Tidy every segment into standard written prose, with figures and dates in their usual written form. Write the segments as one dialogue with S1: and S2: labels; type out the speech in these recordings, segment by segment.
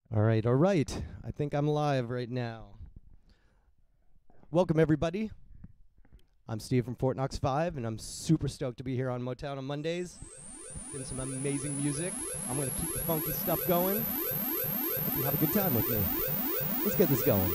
S1: All right, all right. I think I'm live right now. Welcome, everybody. I'm Steve from Fort Knox 5, and I'm super stoked to be here on Motown on Mondays. Getting some amazing music. I'm going to keep the funky stuff going. Hope you have a good time with me. Let's get this going.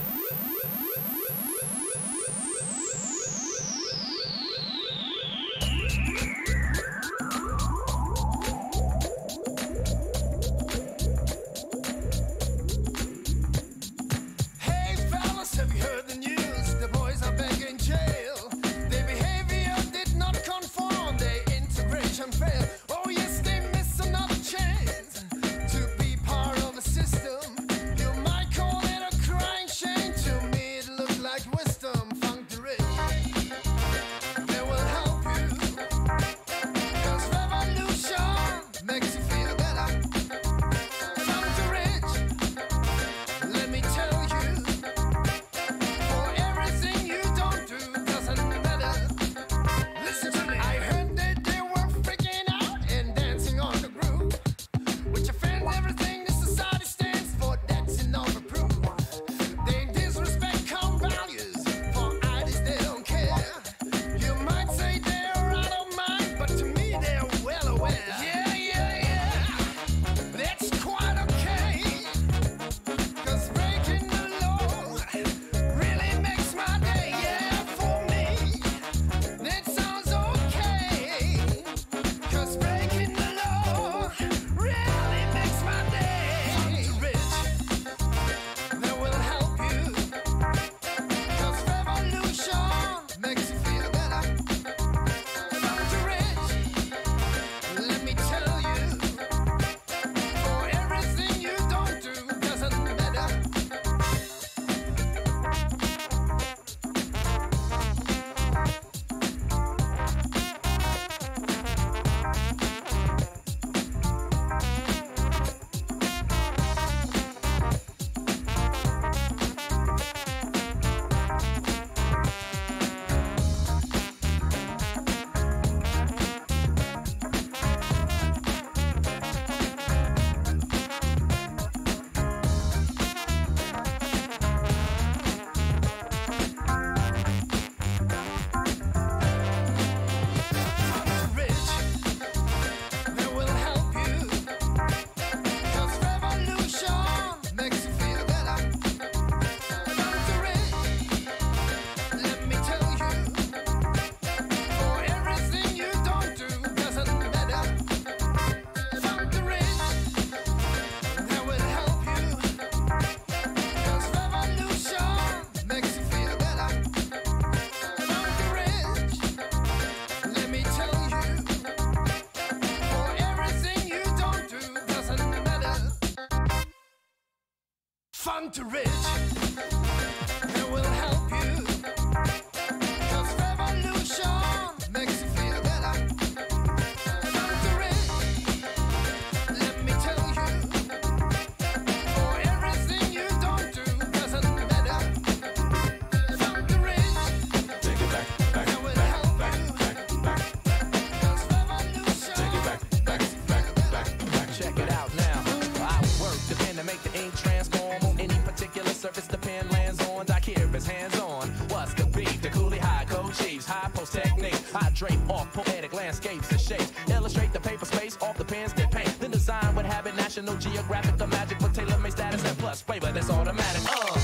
S2: Geographic, the magic with tailor-made status and plus flavor that's automatic.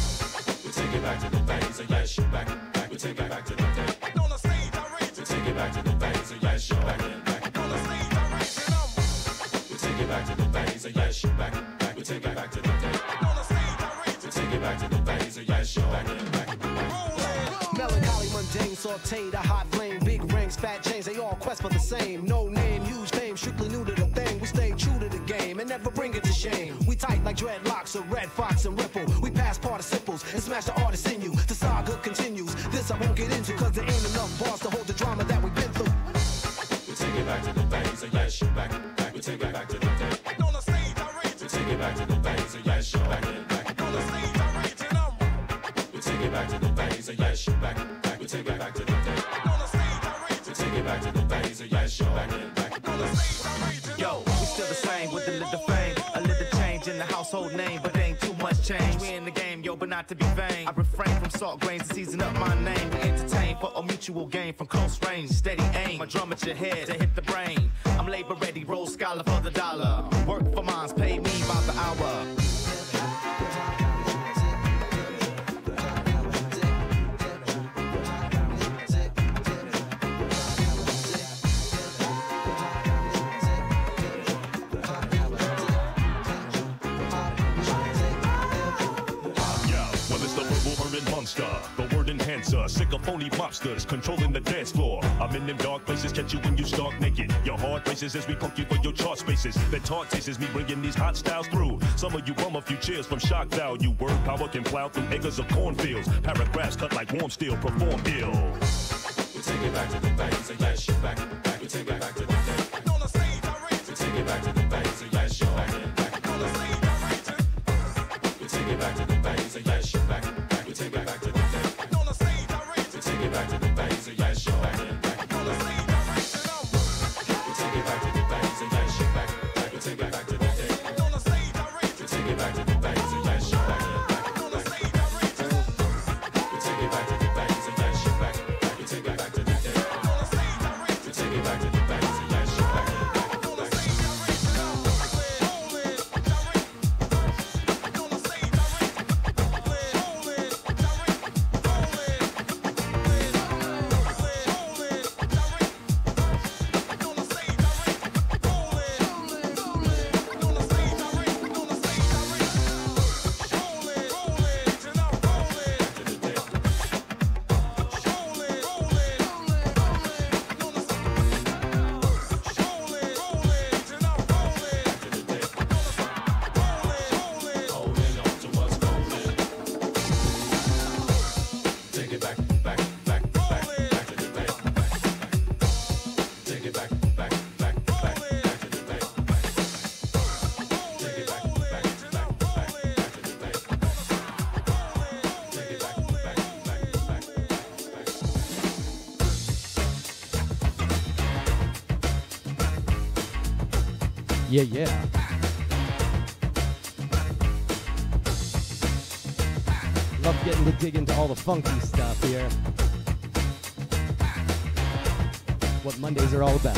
S2: We take it back to the days of yes, back. We take it back to the days. On the stage, I rage. We take it back to the days of yes, back. On the stage, I rage. We take it back to the days of yes, back. We take it back to the days. On the stage, I rage. We take it back to the days of yes, back.
S3: Melancholy, mundane, sauteed, a hot flame, big rings, fat chains, they all quest for the same. No name, huge fame, strictly new to the thing. We stay true to the game and never bring it to shame. We tight like dreadlocks, a red fox and ripple. We pass participles and smash the artist in you. The saga continues. This I won't get into, cause there ain't enough bars to hold the drama that we've been through.
S2: We take it back to the days of yes, back. We take it back to the days. On the stage, I rage. We take it back to the days of yes, back. On the stage, I rage and I'm. We take it back to the days of yes, back. We take it back to the days. On the stage, I rage. We take it back to the days of yes, back. On the stage, I rage and
S4: yo, we still the same with a little fame, a little change in the house household name, but ain't too much change. We in the game, yo, but not to be vain. I refrain from salt grains to season up my name. We entertain for a mutual gain from close range. Steady aim, my drum at your head to hit the brain. I'm labor ready, roll scholar for the dollar. Work for mines, pay me by the hour.
S5: The word enhancer, sick of phony mobsters controlling the dance floor. I'm in them dark places, catch you when you stark naked. Your heart races as we punk you for your chart spaces. That talk tastes me bringing these hot styles through. Some of you bum a few cheers from shock value. Word power can plow through acres of cornfields. Paragraphs cut like warm steel, perform ill.
S2: We take it back to the days of yes, you're back. We take it back to the days. On the stage, I raise it. We take it back to the days of yes, you're back. On the stage, I raise it. We take it back to the days of yes, you're back. We take it back to the days. On the stage, I raise it. We take it back to the days of yes, you're back. On the stage, I raise it. We take it back to the days of yes, you're back. We take it back to the days. On the stage, I raise it. We take it back to the days of yes, you're back. On the stage, I raise it. We take it back to the days of yes, you're back. We take it back to the days. On the stage, I raise it. We take it back to the days of yes, you're back. On the stage, I raise it. Hold it, on the stage, I raise it.
S1: Yeah, yeah. Love getting to dig into all the funky stuff here. What Mondays are all about.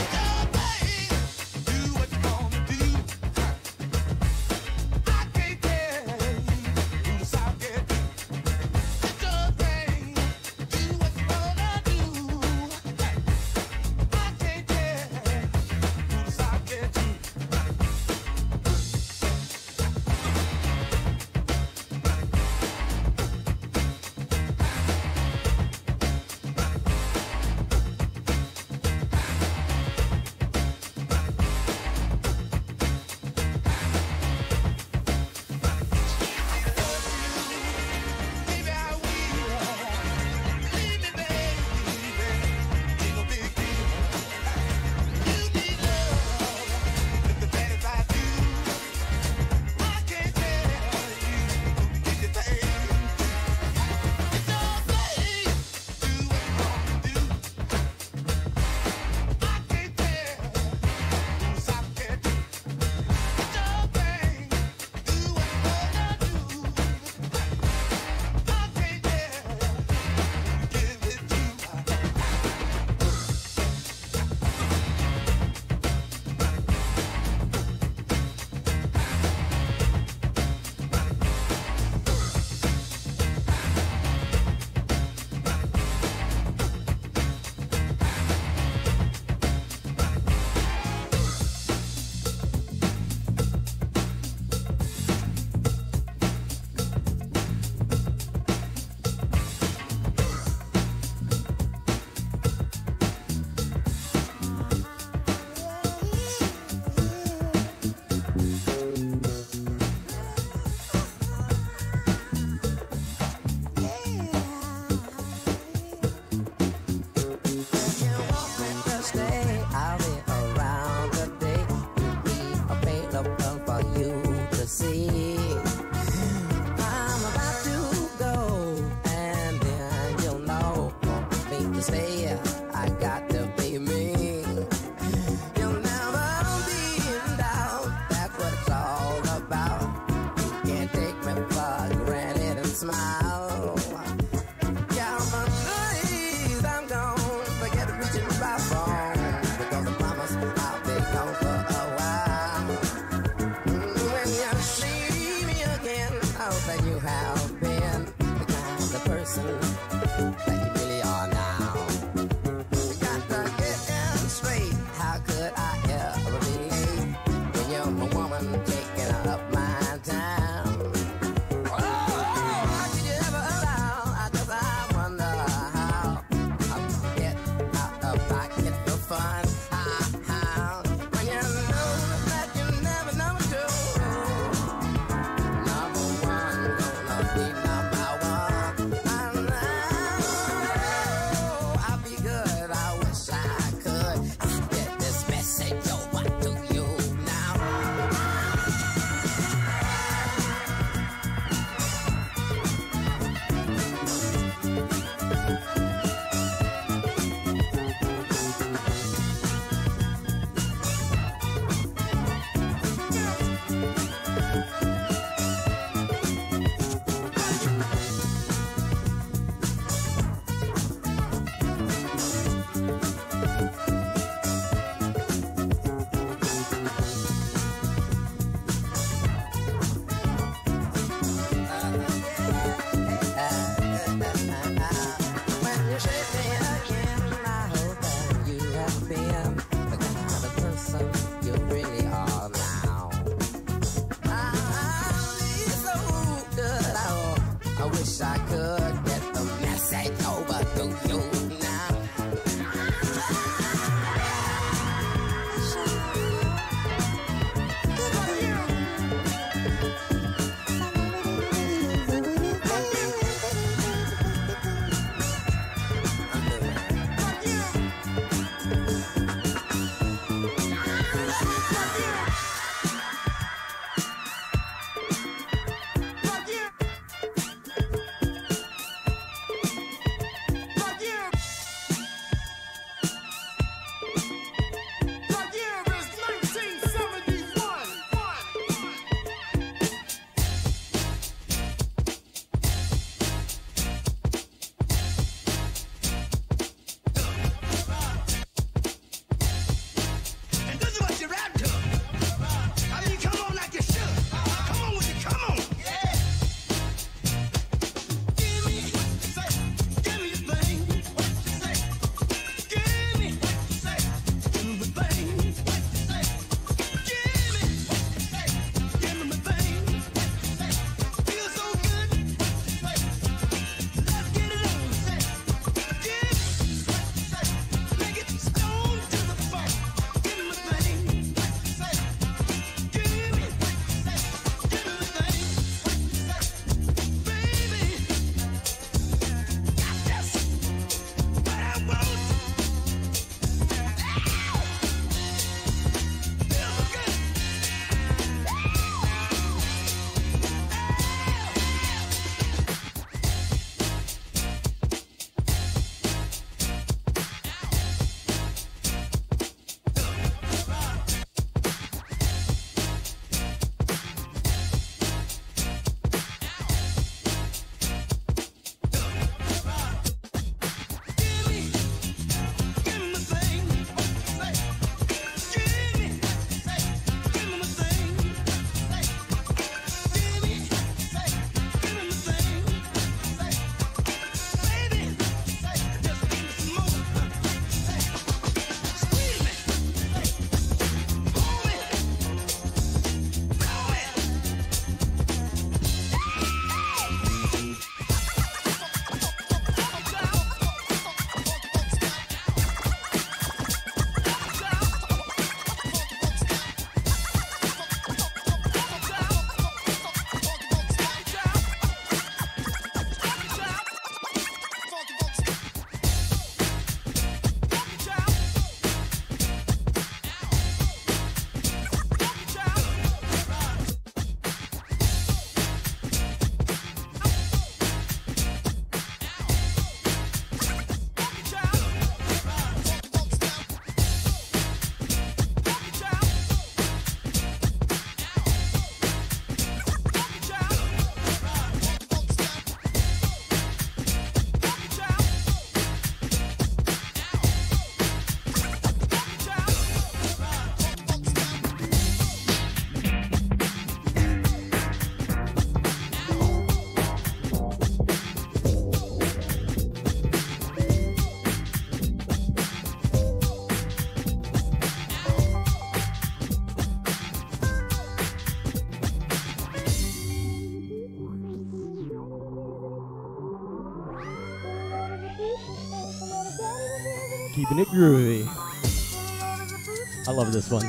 S1: Keeping it groovy. I love this one.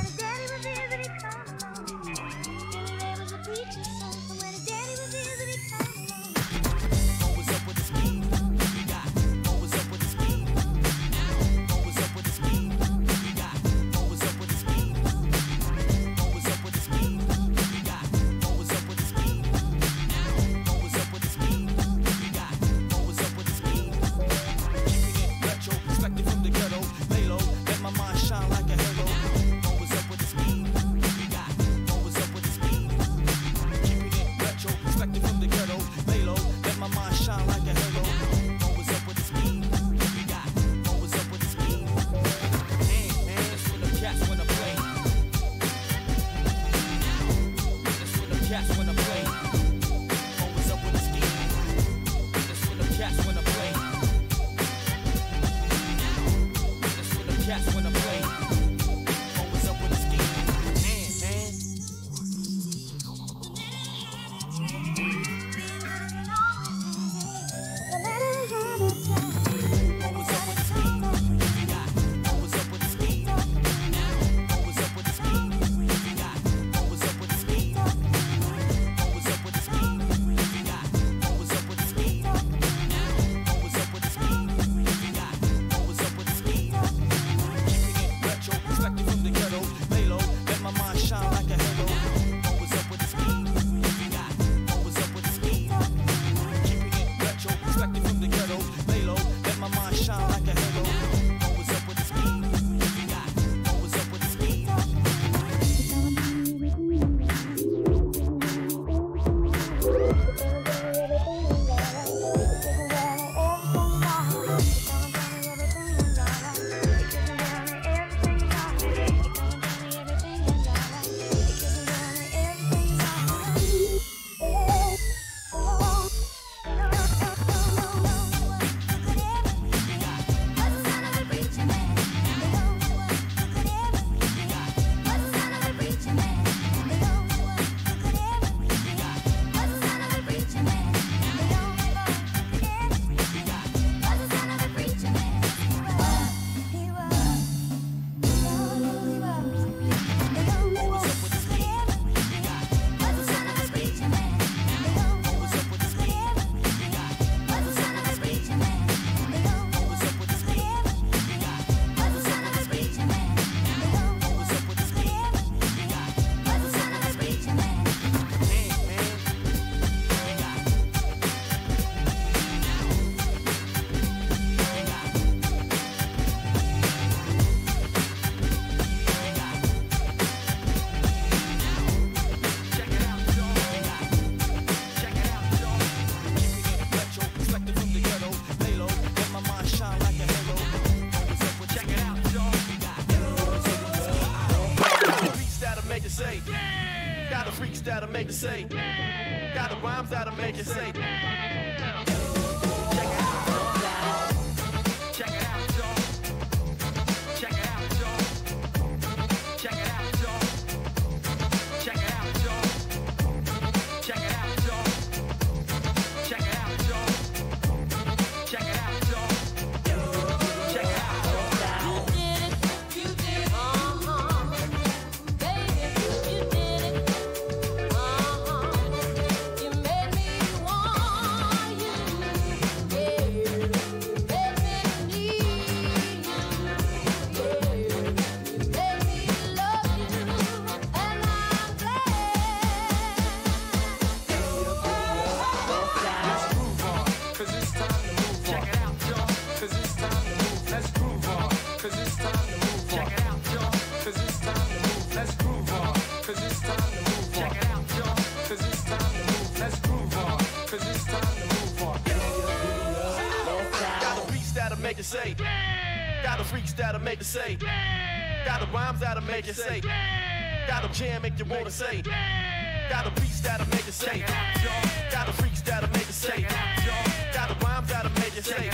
S2: that'll make you say, got the rhymes that'll make you say. Say, got the freaks that'll make you say, got the rhymes that'll make you say, got the jam make you wanna say, got the beats that'll make you say, got the freaks that'll make you say, got the rhymes that'll make you say,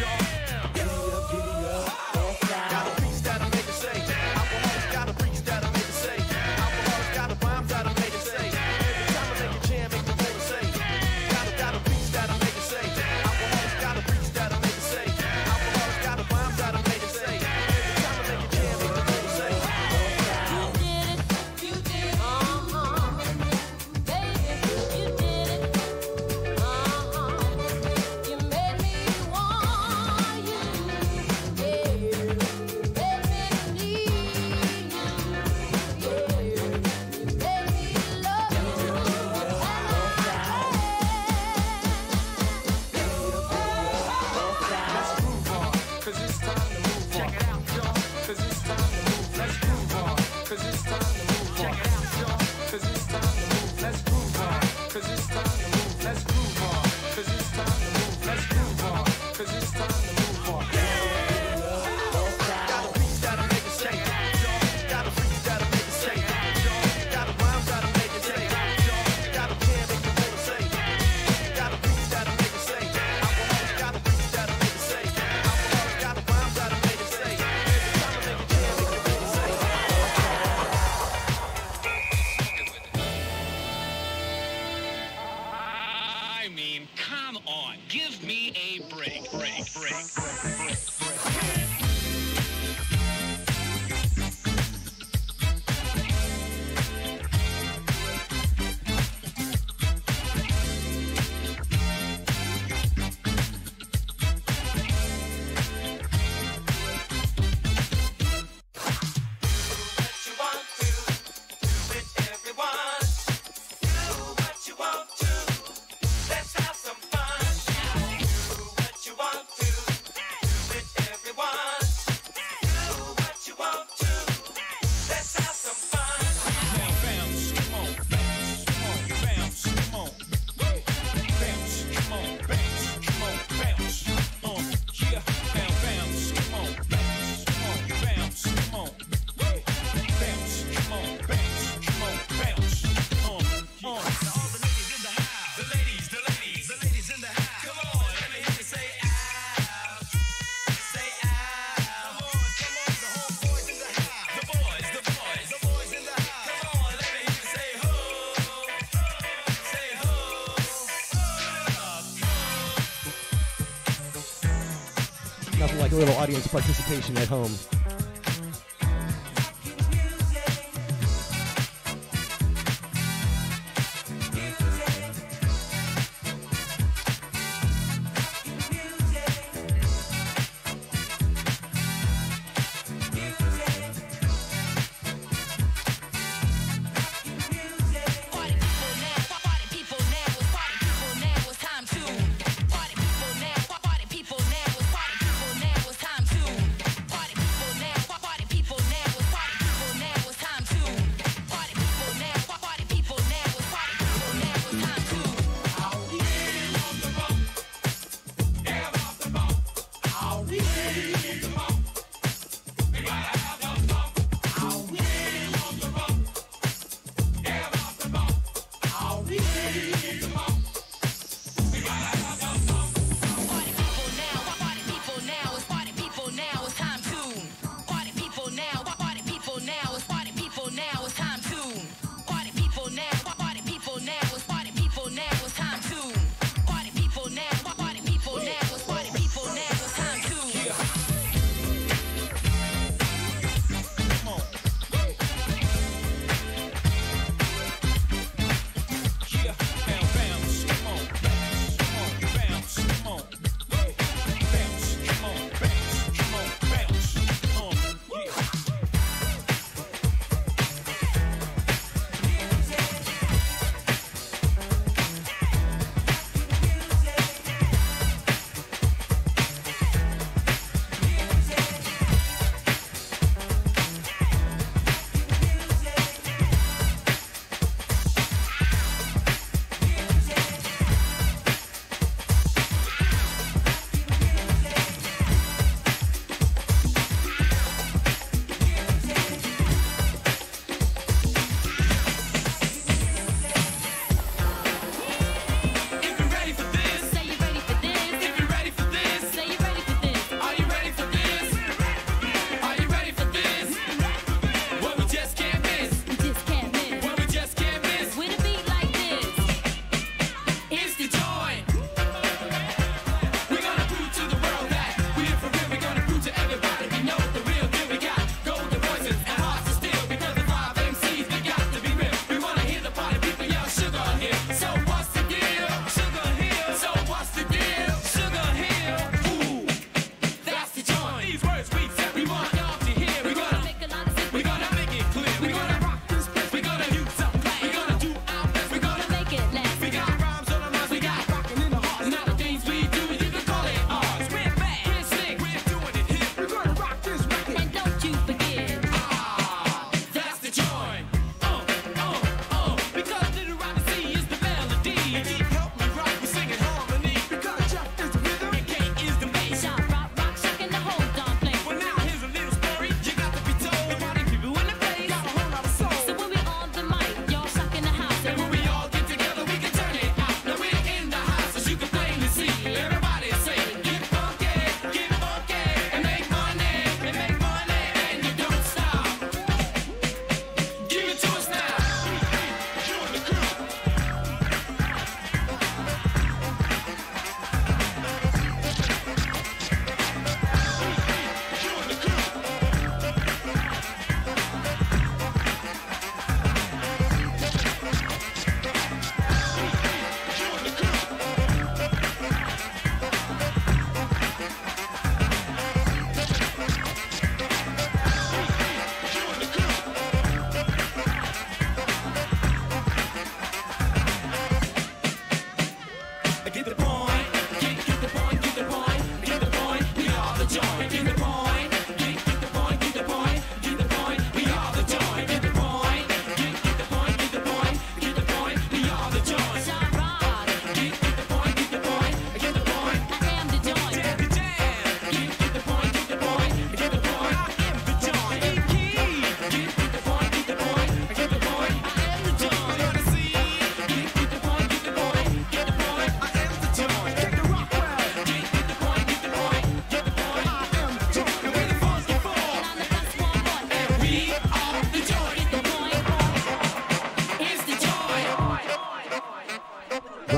S2: got the beats that'll make you say, got the freaks that'll make you say, got the rhymes that'll make you say, every time I make a jam make you wanna say, got the beats that'll make you say, got the freaks that'll make you say. Got the rhymes that'll make you say.
S1: Nothing like a little audience participation at home.
S6: Party people now, it's time to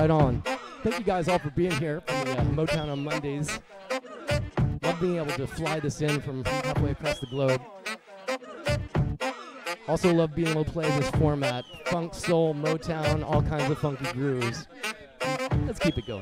S1: Right on. Thank you guys all for being here for the Motown on Mondays. Love being able to fly this in from halfway across the globe. Also love being able to play this format. Funk, soul, Motown, all kinds of funky grooves. Let's keep it going.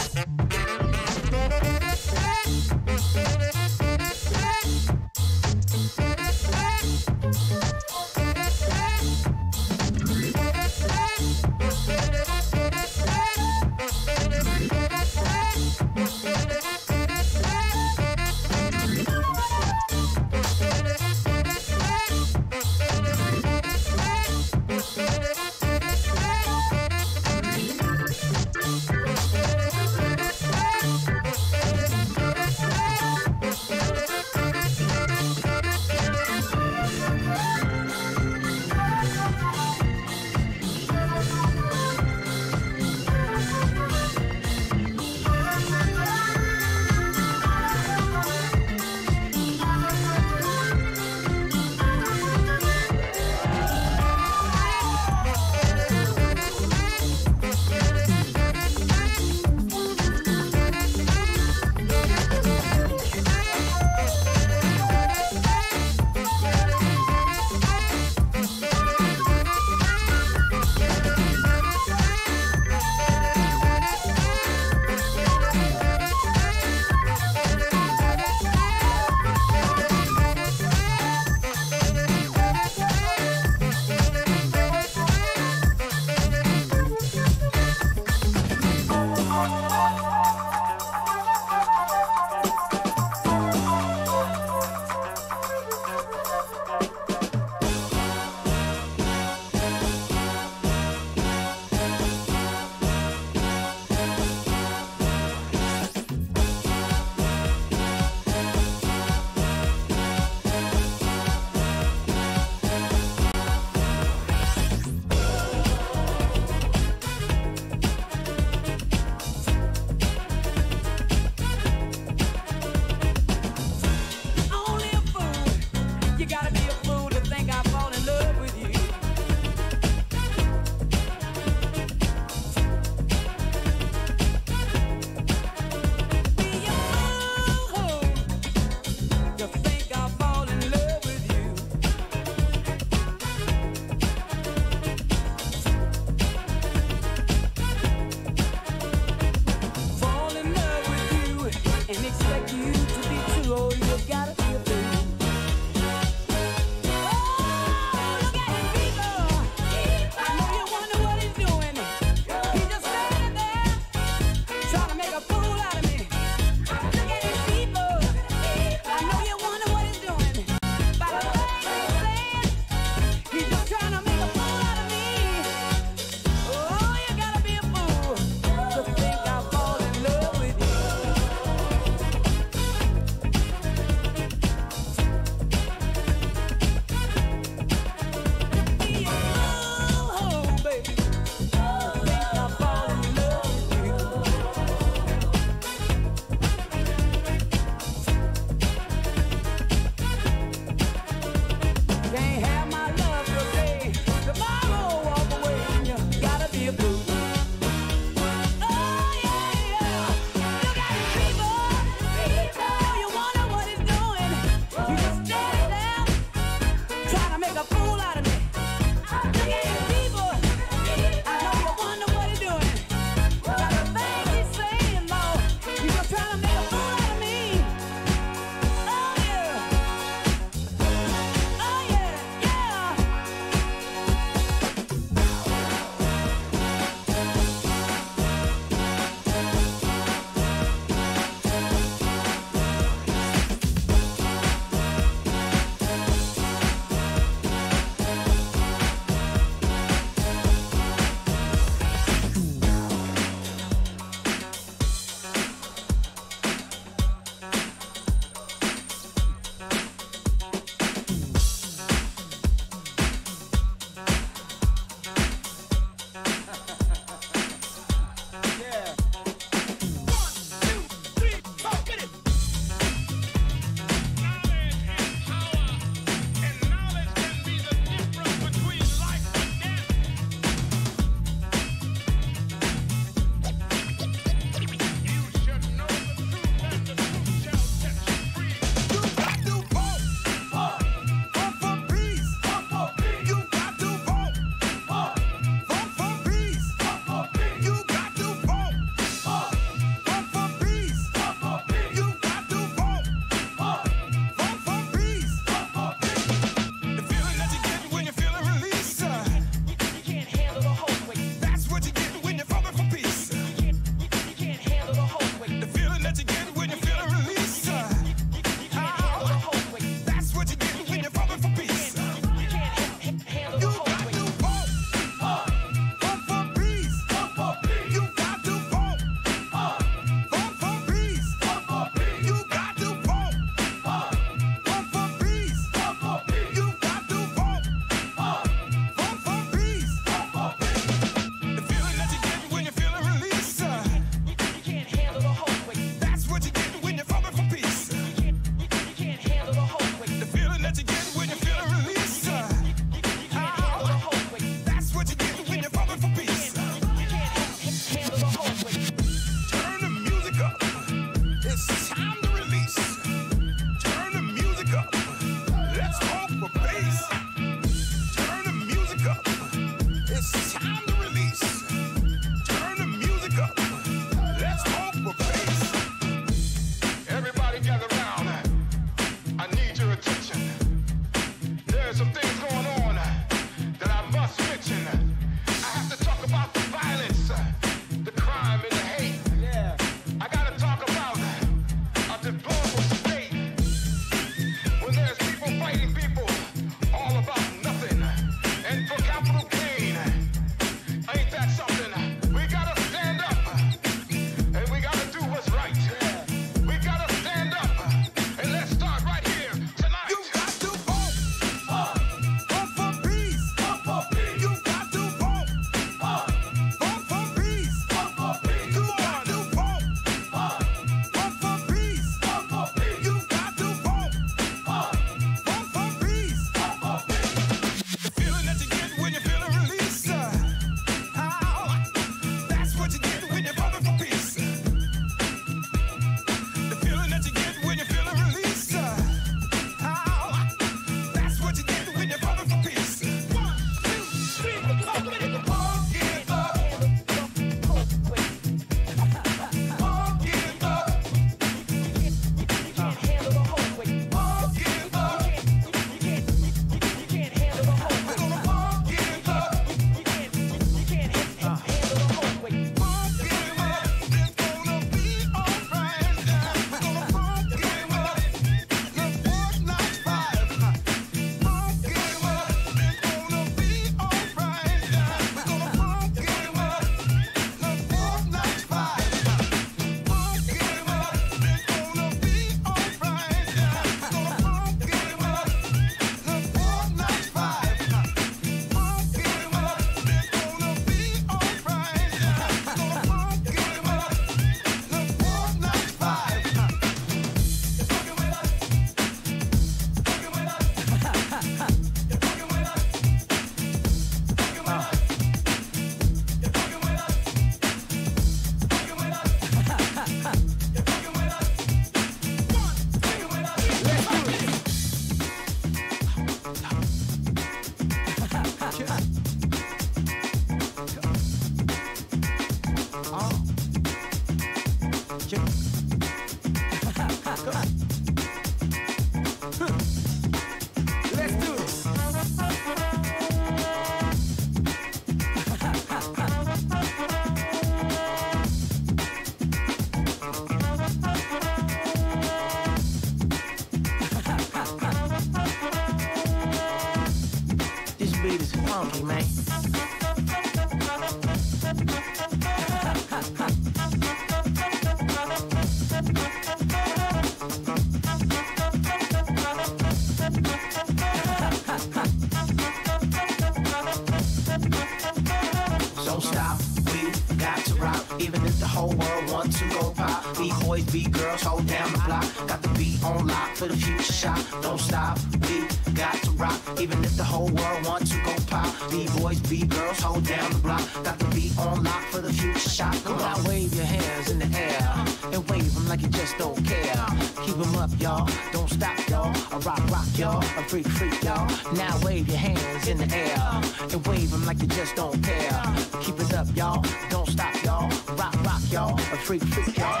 S3: Don't stop, we got to rock. Even if the whole world wants to go pop. B-boys, B-girls, hold down the block. Got the beat on lock for the future shot. Don't stop, we got to rock. Even if the whole world wants to go pop. B-boys, B-girls, hold down the block. Got the beat on lock for the future shot. Come on, wave your hands in the air and wave them like you just don't care. Keep them up, y'all. Don't stop, y'all. A rock, y'all. A freak, y'all. Now wave your hands in the air and wave them like you just don't care. Keep it up, y'all. Don't stop, y'all. Rock, y'all. A freak, y'all.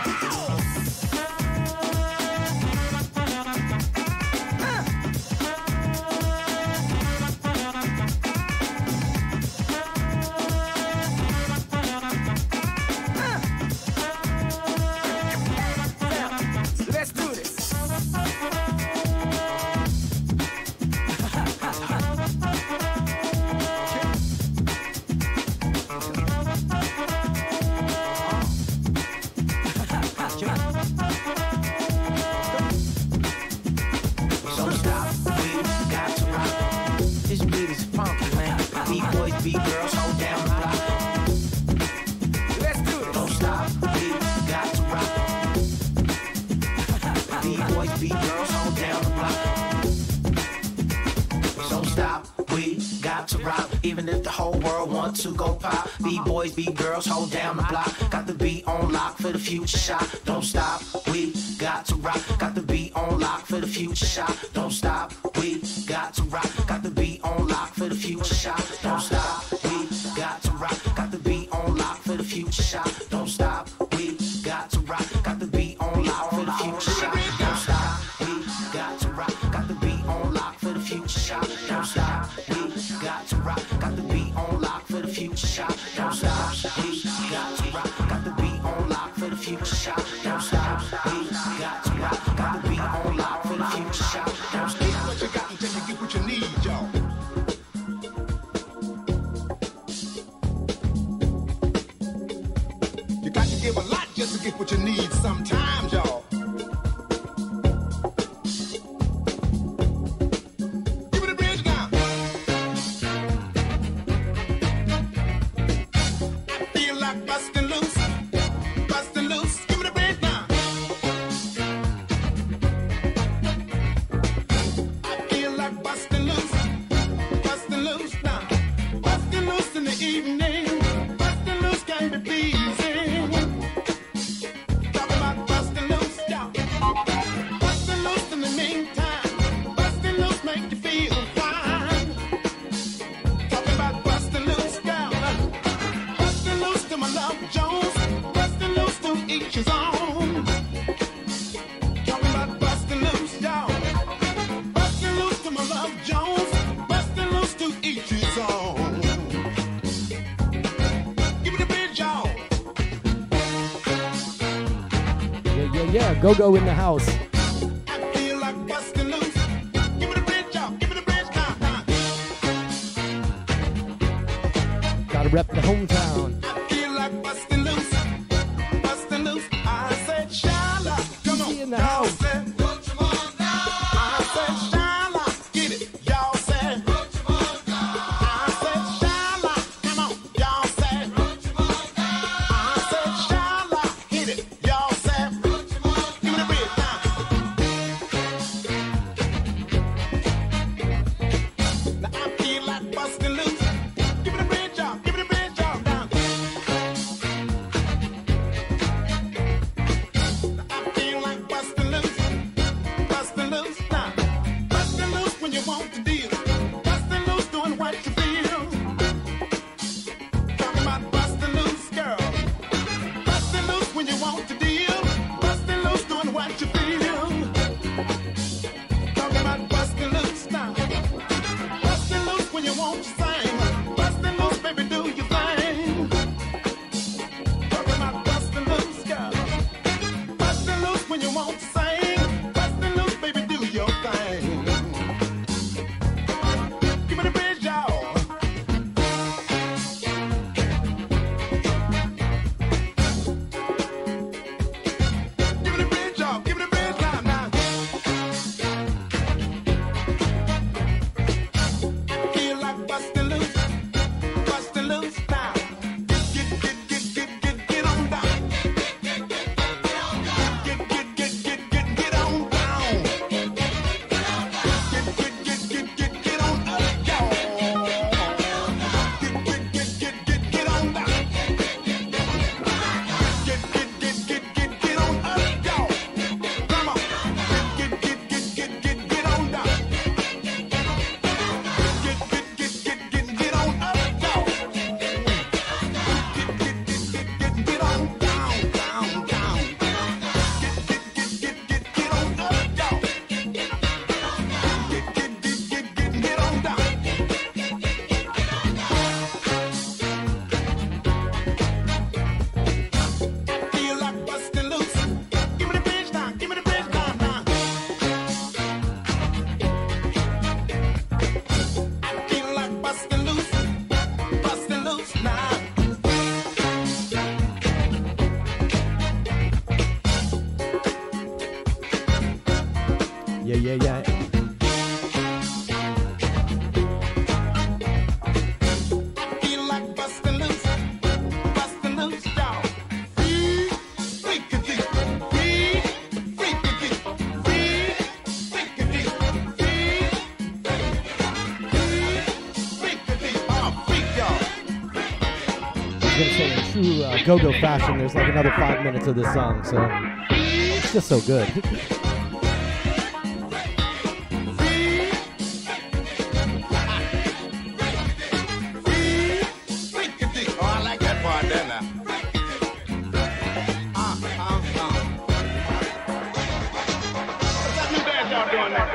S3: Even if the whole world wants to go pop. B-boys, B-girls, hold down the block. Got the beat on lock for the future shot. Don't stop, we got to rock. Got the beat on lock for the future shot. Don't stop, we got to rock. Got the beat on lock for the future shot. Don't stop, we got to rock. Got the beat on lock for the future shot. Don't stop, we got to rock. Got the beat on lock for the future shot. Don't stop, we got to rock. Got the beat on lock for the future shot. Don't stop, we got to rock. Got the beat on lock for the future shot. Don't stop, we got to rock. Got the beat on lock for the future shot. Don't stop, we got to rock. Got the beat on lock for the future shot. Don't stop.
S6: Get what you got until you get what you need, y'all. You got to give a lot just to get what you need sometimes, y'all. Give it a bridge now. I feel like busting loose, busting loose. Give it a bridge now. I feel like busting loose now. Busting loose in the evening. Busting loose can be pleasing. Talking about busting loose, y'all. Busting loose in the meantime. Busting loose make you feel fine. Talking about busting loose, y'all. Busting loose to my love Jones. Busting loose to each his own. Talking about busting loose, y'all. Busting loose to my love Jones. Busting loose to each his own. Give it a bit, y'all.
S1: Yeah. Go in the house.
S6: I feel like busting loose. Give it a bit, y'all. Give it a bit, now.
S1: Gotta rep the hometown.
S6: I feel like busting loose. Busting loose. I said, Shala. Come on.
S1: in the
S6: Y'all
S1: house.
S6: said, put your on down. I said, Shala. Get it. Y'all said, put your on down. I said, Shala. Come on. Y'all said, put your on down. I said, Shala. Hit it. Y'all said, put your on down. Give it a bit now. Now I feel like busting loose. Give it a bit, y'all. Give it a bit, y'all. Down.
S1: gonna say in true go-go fashion, there's like another 5 minutes of this song, so it's just so good.
S6: Oh, I like that part there now. What's that new dance y'all doing now?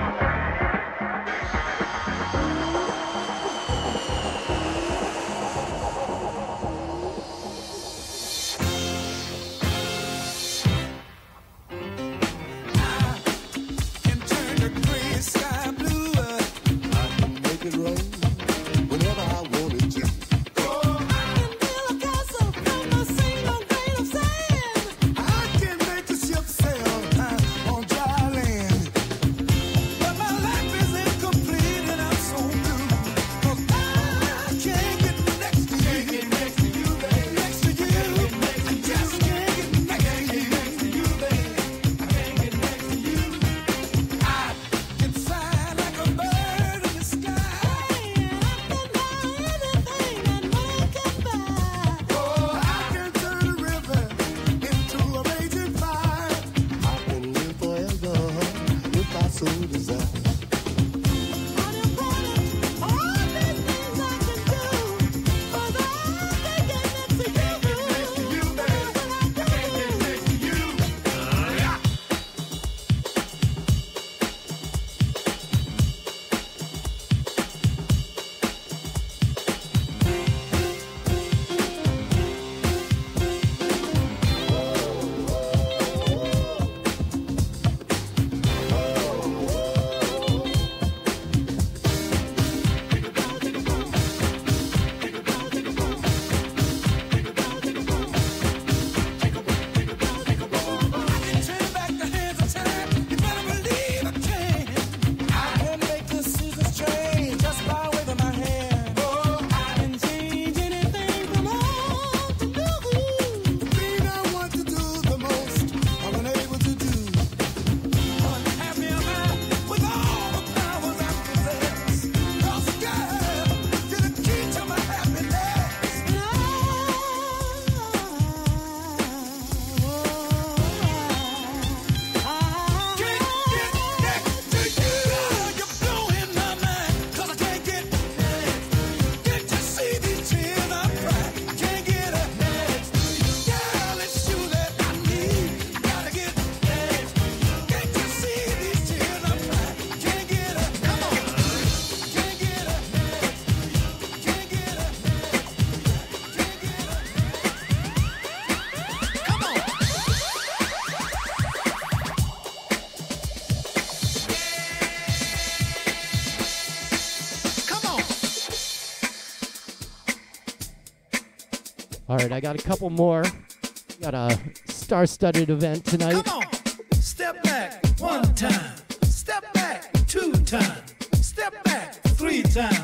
S1: All right, I got a couple more. Got a star-studded event tonight.
S7: Come on, step back 1 time, step back 2 times, step back 3 times.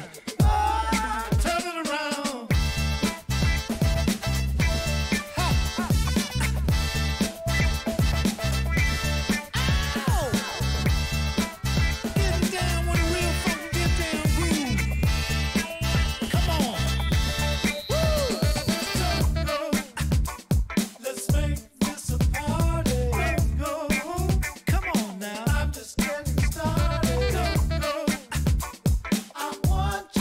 S7: Ah, turn it around. Ow! Get down with a real funky get down groove. Come on. Let's make this a party. Go, come on now. I'm just getting started. Go, I want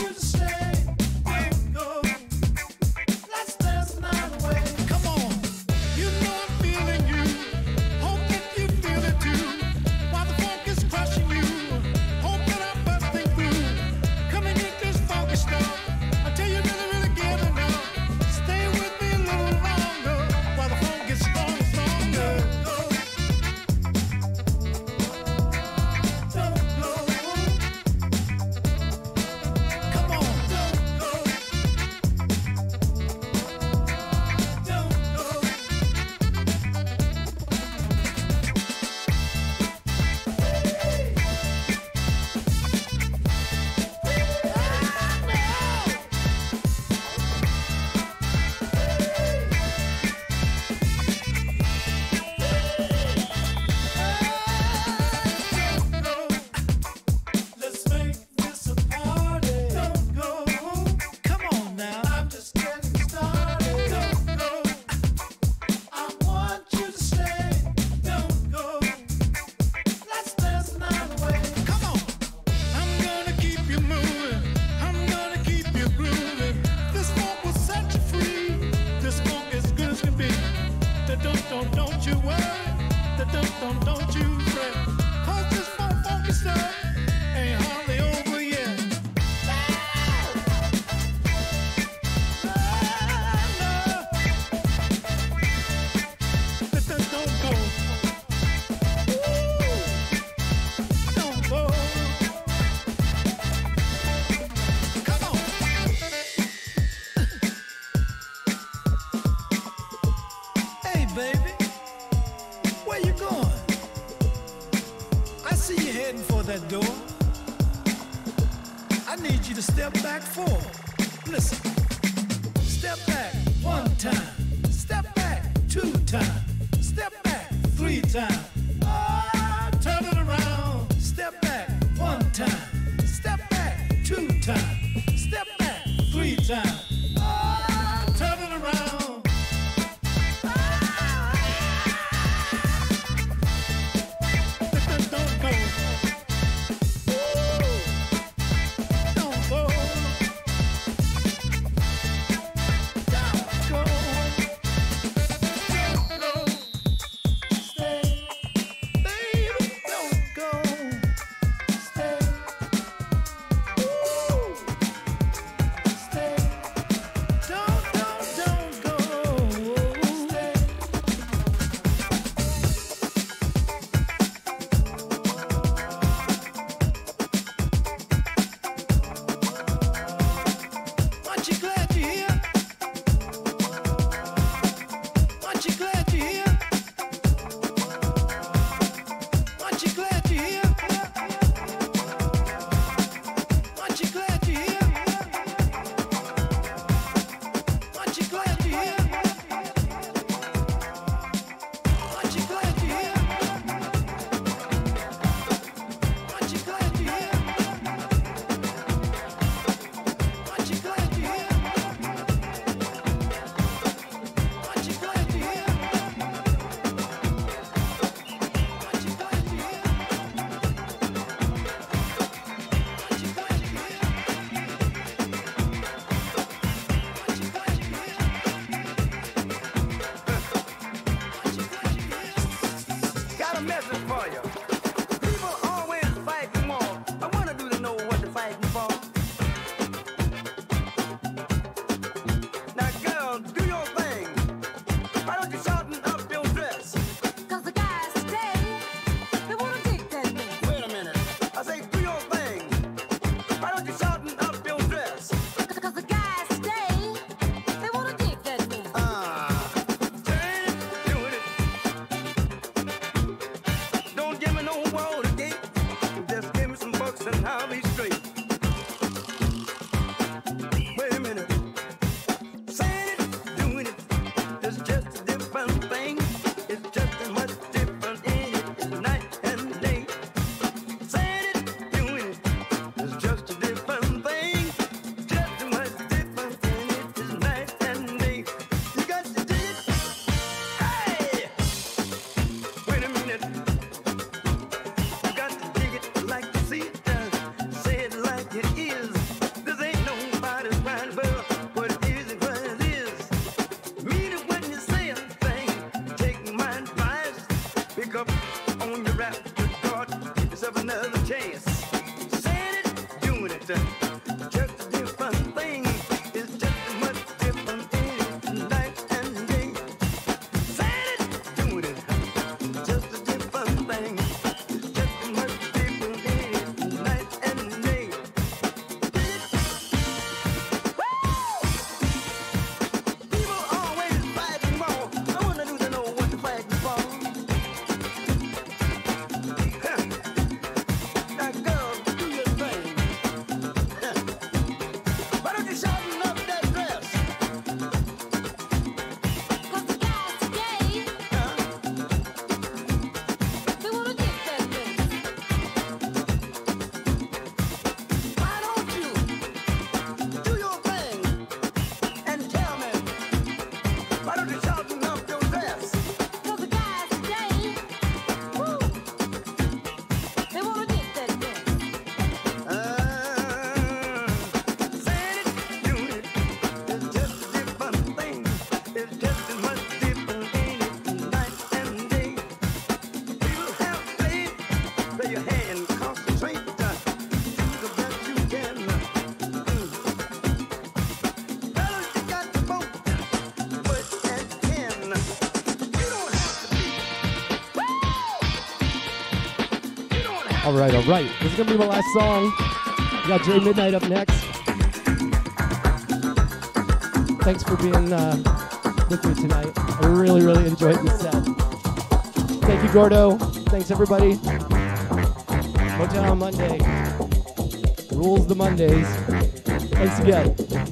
S7: that door, I need you to step back 4. Listen. Step back 1 time. Step back 2 times. Step back 3 times. Ah, turn it around. Step back 1 time. Step back 2 times. Step back 3 times. Ah, turn it around. Don't go. Don't go.
S1: All right. This is going to be my last song. We got Jay Midnight up next. Thanks for being with me tonight. I really, really enjoyed this set. Thank you, Gordo. Thanks, everybody. Motown on Monday. Rules the Mondays. Thanks again.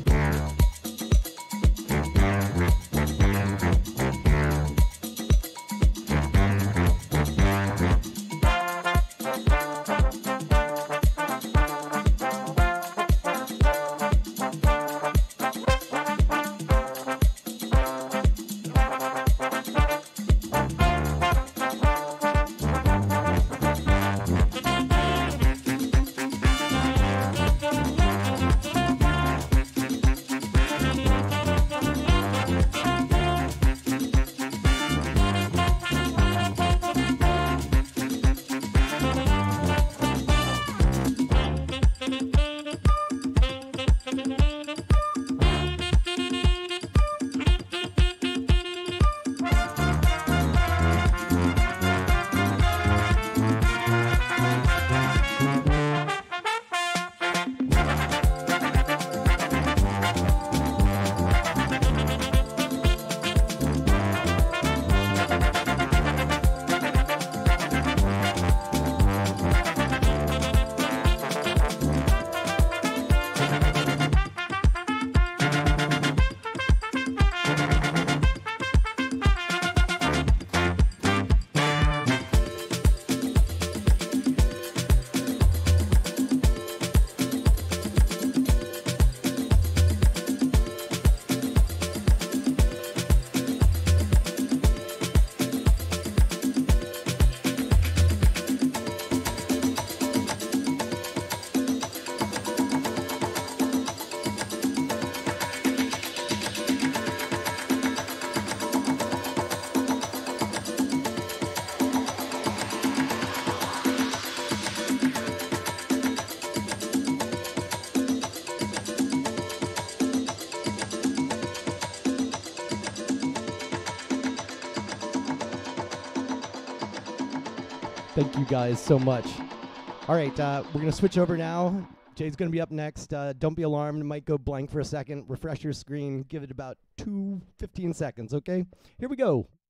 S1: Thank you guys so much. All right, we're going to switch over now. Jay's going to be up next. Don't be alarmed. It might go blank for a second. Refresh your screen. Give it about 15 seconds, okay? Here we go.